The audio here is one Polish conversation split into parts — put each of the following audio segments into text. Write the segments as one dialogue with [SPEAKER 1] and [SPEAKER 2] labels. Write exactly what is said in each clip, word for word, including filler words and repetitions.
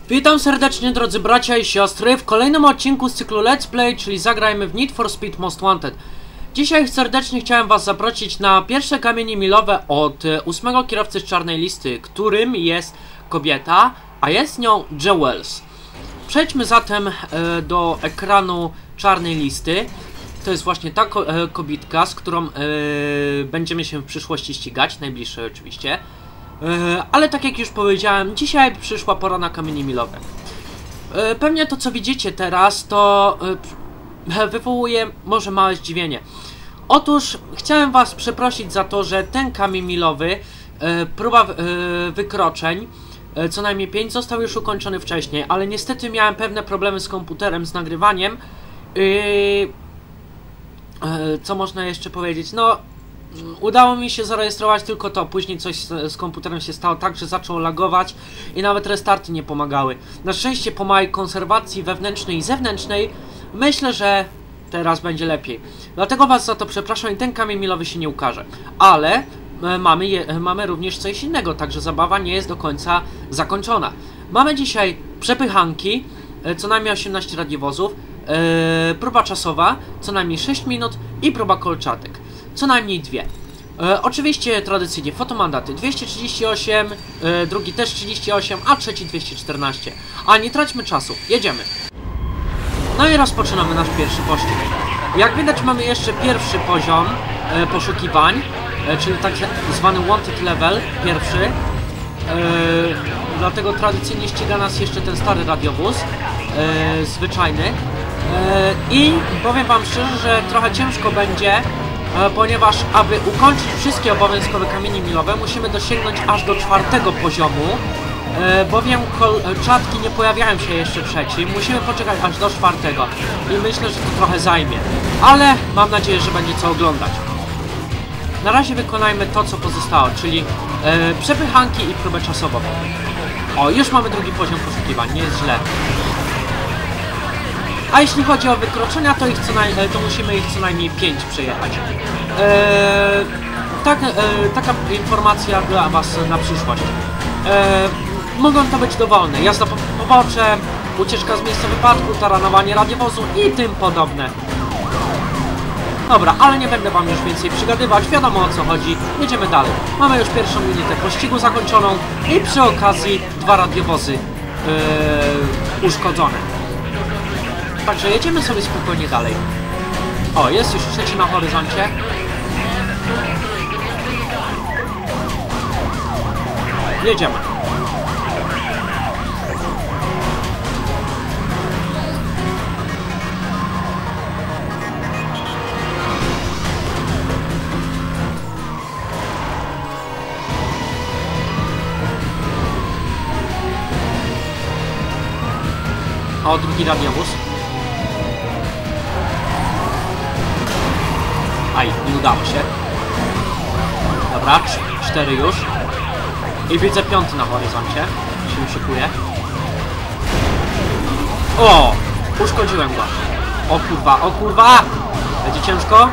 [SPEAKER 1] Witam serdecznie, drodzy bracia i siostry, w kolejnym odcinku z cyklu Let's Play, czyli zagrajmy w Need for Speed Most Wanted. Dzisiaj serdecznie chciałem was zaprosić na pierwsze kamienie milowe od ósmego kierowcy z czarnej listy, którym jest kobieta, a jest nią Jewels. Przejdźmy zatem e, do ekranu czarnej listy. To jest właśnie ta ko e, kobitka, z którą e, będziemy się w przyszłości ścigać, najbliższej oczywiście. Yy, ale tak jak już powiedziałem, dzisiaj przyszła pora na kamienie milowe. Yy, pewnie to, co widzicie teraz, to yy, wywołuje może małe zdziwienie. Otóż chciałem was przeprosić za to, że ten kamień milowy, yy, próba yy, wykroczeń, yy, co najmniej pięć, został już ukończony wcześniej, ale niestety miałem pewne problemy z komputerem, z nagrywaniem. Yy, yy, co można jeszcze powiedzieć? No... Udało mi się zarejestrować tylko to, później coś z, z komputerem się stało tak, że zaczął lagować i nawet restarty nie pomagały. Na szczęście po mojej konserwacji wewnętrznej i zewnętrznej myślę, że teraz będzie lepiej. Dlatego was za to przepraszam i ten kamień milowy się nie ukaże. Ale e, mamy, je, mamy również coś innego, także zabawa nie jest do końca zakończona. Mamy dzisiaj przepychanki, e, co najmniej osiemnaście radiowozów, e, próba czasowa, co najmniej sześć minut i próba kolczatek. Co najmniej dwie. E, oczywiście tradycyjnie fotomandaty dwieście trzydzieści osiem, e, drugi też trzydzieści osiem, a trzeci dwieście czternaście. A nie traćmy czasu, jedziemy. No i rozpoczynamy nasz pierwszy pościg. Jak widać mamy jeszcze pierwszy poziom e, poszukiwań, e, czyli tak zwany wanted level, pierwszy. E, dlatego tradycyjnie ściga nas jeszcze ten stary radiowóz, e, zwyczajny. E, I powiem wam szczerze, że trochę ciężko będzie, ponieważ aby ukończyć wszystkie obowiązkowe kamienie milowe, musimy dosięgnąć aż do czwartego poziomu, bowiem kolczatki nie pojawiają się jeszcze trzecim. Musimy poczekać aż do czwartego i myślę, że to trochę zajmie, ale mam nadzieję, że będzie co oglądać. Na razie wykonajmy to, co pozostało, czyli e, przepychanki i próbę czasową. O, już mamy drugi poziom poszukiwań, nie jest źle. A jeśli chodzi o wykroczenia, to, ich co naj... to musimy ich co najmniej pięć przejechać. Eee, tak, e, taka informacja dla was na przyszłość. Eee, mogą to być dowolne. Jazda po pobocze, ucieczka z miejsca wypadku, taranowanie radiowozu i tym podobne. Dobra, ale nie będę wam już więcej przygadywać, wiadomo o co chodzi. Jedziemy dalej. Mamy już pierwszą minutę pościgu zakończoną i przy okazji dwa radiowozy eee, uszkodzone. Także jedziemy sobie spokojnie dalej. O, jest już trzeci na horyzoncie. Jedziemy. O, drugi radiowóz. Aj, nie udało się. Dobra, cztery już. I widzę piąty na horyzoncie. Się szykuje. O! Uszkodziłem go. O kurwa, o kurwa! Będzie ciężko.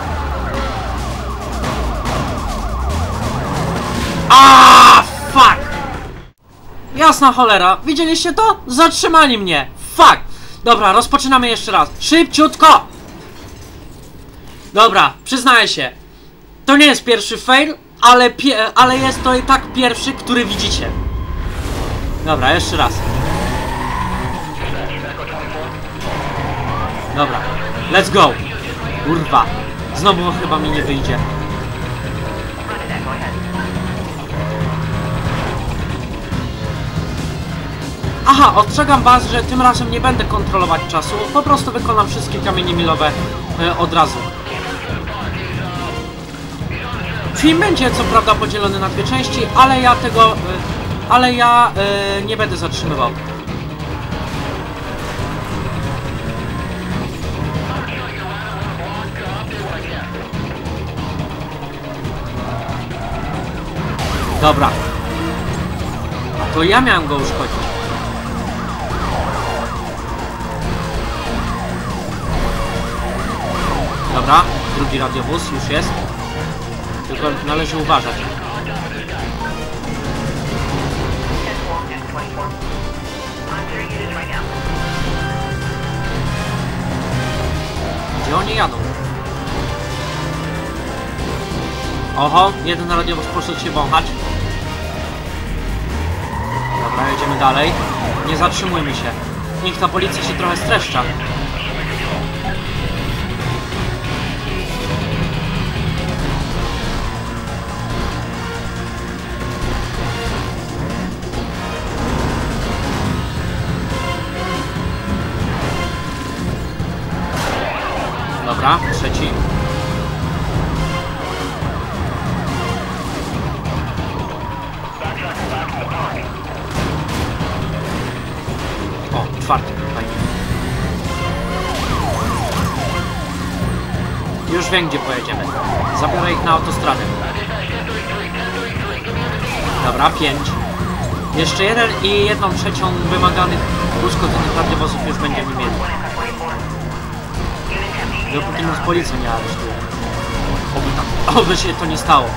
[SPEAKER 1] Aaaa! Fuck! Jasna cholera. Widzieliście to? Zatrzymali mnie. Fuck! Dobra, rozpoczynamy jeszcze raz. Szybciutko! Dobra, przyznaję się. To nie jest pierwszy fail, ale, pie ale jest to i tak pierwszy, który widzicie. Dobra, jeszcze raz. Dobra, let's go. Kurwa, znowu chyba mi nie wyjdzie. Aha, ostrzegam was, że tym razem nie będę kontrolować czasu. Po prostu wykonam wszystkie kamienie milowe e, od razu. Film będzie co prawda podzielony na dwie części, ale ja tego, y, ale ja y, nie będę zatrzymywał. Dobra. A to ja miałem go uszkodzić. Dobra, drugi radiowóz już jest. Tylko należy uważać. jadą? Oho, jeden radiowóz poszedł się wąchać. Dobra, jedziemy dalej. Nie zatrzymujmy się. Niech ta policja się trochę streszcza. Dobra, trzeci. O, czwarty, fajnie. Już wiem, gdzie pojedziemy. Zabiorę ich na autostradę. Dobra, pięć. Jeszcze jeden i jedną trzecią wymaganych uszkodzonych radiowozów już będziemy mieli. Dopóki nas policja nie aresztuje. Oby tam, oby się to nie stało.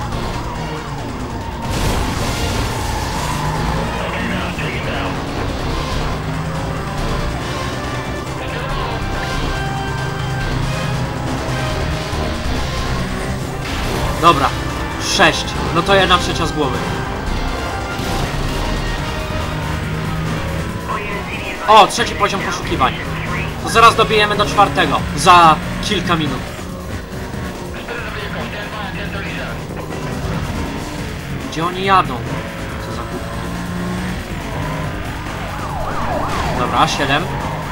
[SPEAKER 1] Dobra, sześć. No to jedna trzecia z głowy. O, trzeci poziom poszukiwań. To zaraz dobijemy do czwartego. Za kilka minut. Gdzie oni jadą? Co za głupie. Dobra, siedem.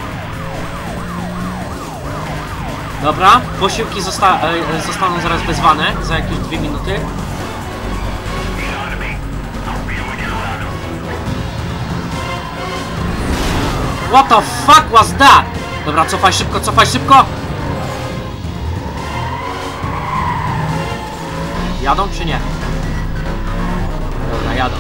[SPEAKER 1] Dobra, posiłki zosta e, zostaną zaraz wezwane za jakieś dwie minuty. What the fuck was that? Dobra, cofaj szybko, cofaj szybko! Jadą czy nie? Dobra, jadą.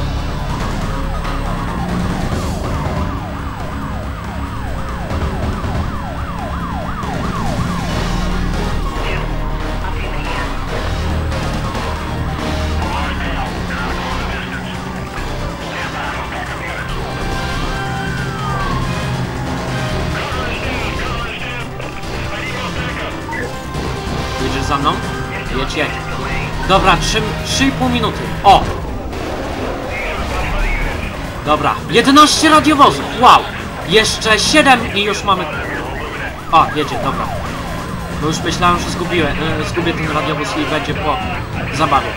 [SPEAKER 1] Jedziesz za mną? Jedź, jedź. Dobra, trzy i pół minuty. O! Dobra, jedenaście radiowozów. Wow! Jeszcze siedem i już mamy... O, jedzie, dobra. Bo już myślałem, że zgubiłem, yy, zgubię ten radiowóz i będzie po zabawie.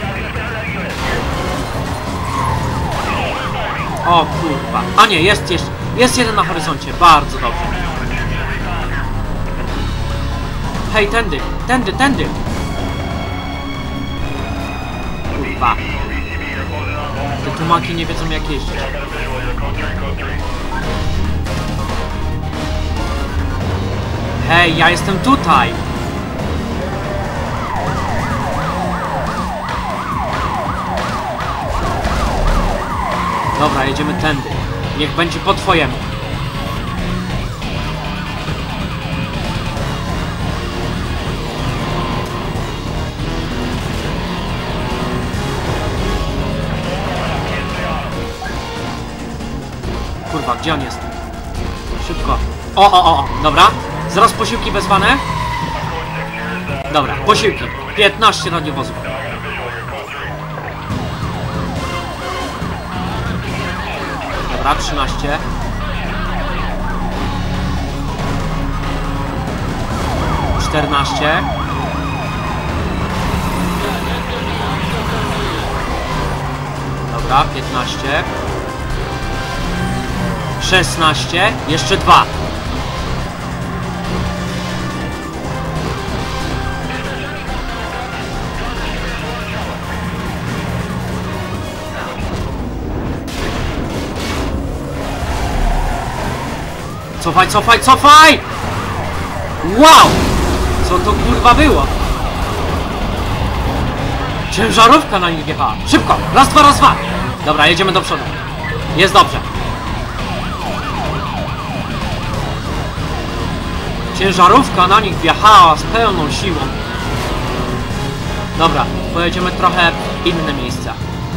[SPEAKER 1] O kurwa. A nie, jest jeszcze. Jest jeden na horyzoncie. Bardzo dobrze. Hej, tędy, tędy, tędy. Kurwa. Te tłumaki nie wiedzą jak jeździć. Hej, ja jestem tutaj. Dobra, jedziemy tędy. Niech będzie po twojemu. Kurwa, gdzie on jest? Szybko. O, o, o, o. Dobra. Zaraz posiłki wezwane. Dobra, posiłki. piętnaście radiowozów. Dobra, trzynaście. czternaście. Dobra, piętnaście. szesnaście. Jeszcze dwa. Cofaj, cofaj, cofaj! Wow! Co to kurwa było? Ciężarówka na nich jechała. Szybko! Raz, dwa, raz, dwa! Dobra, jedziemy do przodu. Jest dobrze. Ciężarówka na nich wjechała z pełną siłą. Dobra, pojedziemy trochę w inne miejsca.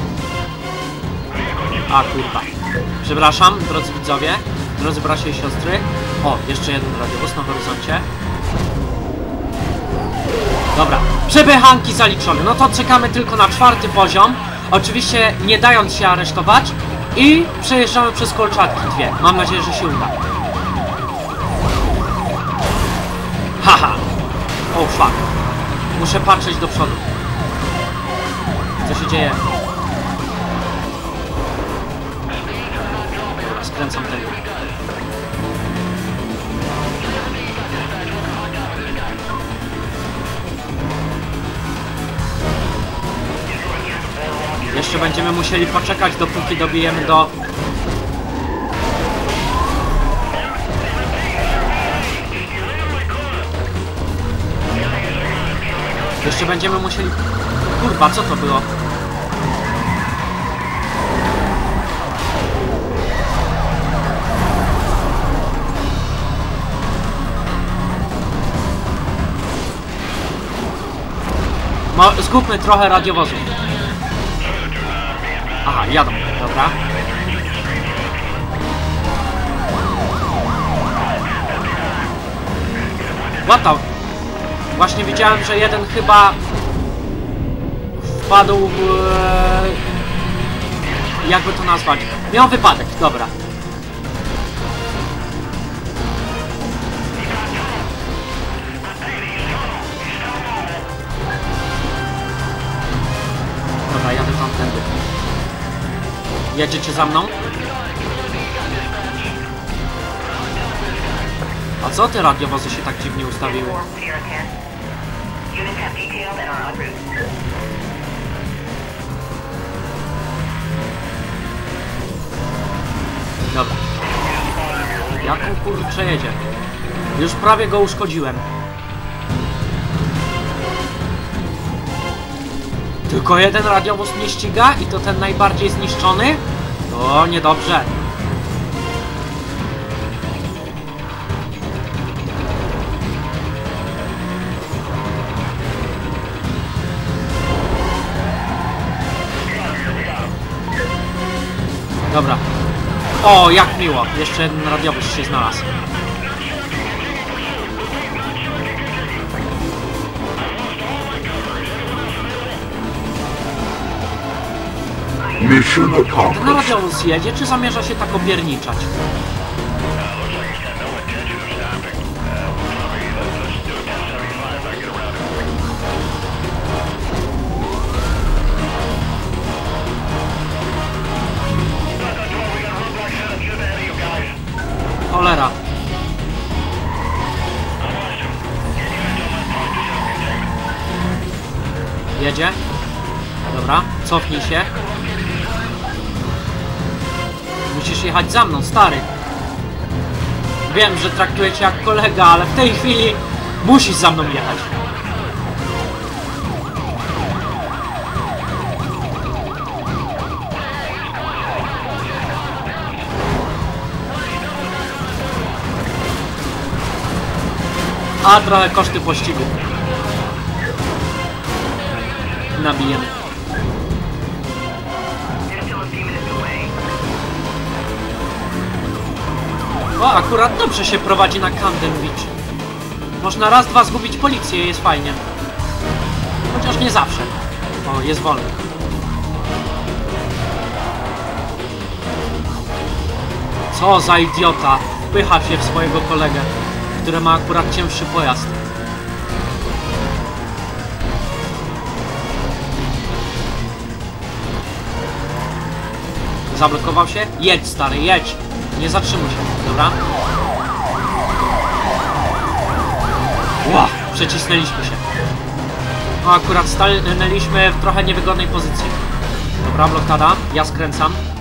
[SPEAKER 1] A kurwa. Przepraszam, drodzy widzowie. Drodzy bracia i siostry. O, jeszcze jeden radiowóz na horyzoncie. Dobra, przepychanki zaliczone. No to czekamy tylko na czwarty poziom. Oczywiście nie dając się aresztować. I przejeżdżamy przez kolczatki dwie. Mam nadzieję, że się uda. Haha. Oh fuck. Muszę patrzeć do przodu. Co się dzieje? Dobra, skręcam tego. Jeszcze będziemy musieli poczekać, dopóki dobijemy do... Jeszcze będziemy musieli... Kurwa, co to było? Mo zgubmy trochę radiowozów. Aha, jadą, dobra. What the... Właśnie widziałem, że jeden chyba wpadł w... Jakby to nazwać? Miał wypadek, dobra. Dobra, jadę tamtędy. Jedziecie za mną? A co te radiowozy się tak dziwnie ustawiły? Dobra. Jaką kurczę jedzie? Już prawie go uszkodziłem. Tylko jeden radiowóz mnie ściga i to ten najbardziej zniszczony? To niedobrze. Dobra. O, jak miło. Jeszcze jeden radiowóz się znalazł. Ten radiowóz jedzie, czy zamierza się tak opierniczać? Cholera. Jedzie. Dobra, cofnij się. Musisz jechać za mną, stary. Wiem, że traktuję cię jak kolega, ale w tej chwili musisz za mną jechać. A trochę koszty pościgu nabijemy. O, akurat dobrze się prowadzi na Camden Beach. Można raz, dwa zgubić policję i jest fajnie. Chociaż nie zawsze. O, jest wolny. Co za idiota. Wpycha się w swojego kolegę, który ma akurat cięższy pojazd. Zablokował się? Jedź, stary, jedź. Nie zatrzymuj się, dobra? Ła, przecisnęliśmy się. No akurat stanęliśmy w trochę niewygodnej pozycji. Dobra, blokada, ja skręcam.